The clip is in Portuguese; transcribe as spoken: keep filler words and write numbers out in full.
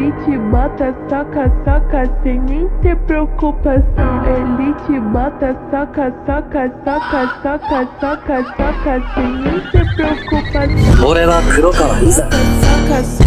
Ele te bota, soca, soca, sem nem ter preocupação. Ele te bota, soca, soca, soca, soca, soca, soca, sem nem ter preocupação. 俺は黒川伊沢。 Soca, soca.